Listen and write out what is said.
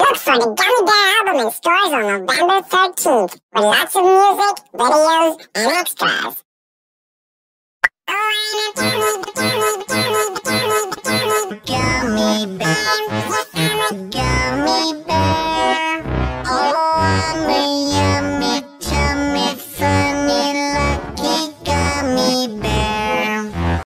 Look for the Gummy Bear album in stores on November 13th with lots of music, videos, and extras. Oh, I'm a gummy,